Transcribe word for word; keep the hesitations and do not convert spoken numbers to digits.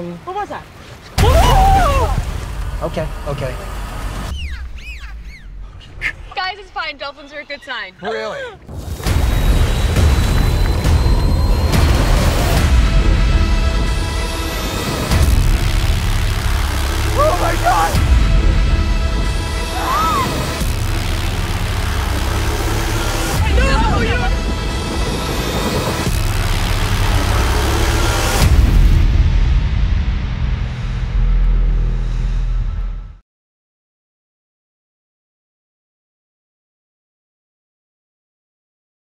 What was that? Okay, okay. Guys, it's fine. Dolphins are a good sign. Really? Oh my God!